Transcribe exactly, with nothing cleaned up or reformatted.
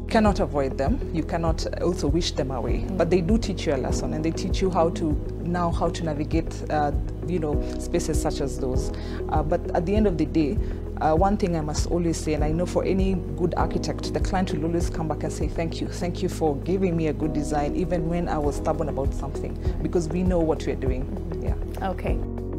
cannot avoid them. You cannot also wish them away. Mm. But they do teach you a lesson, and they teach you how to now how to navigate, uh, you know, spaces such as those. Uh, but at the end of the day, uh, one thing I must always say, and I know for any good architect, the client will always come back and say, thank you, thank you for giving me a good design, even when I was stubborn about something, because we know what we're doing. Yeah. Okay.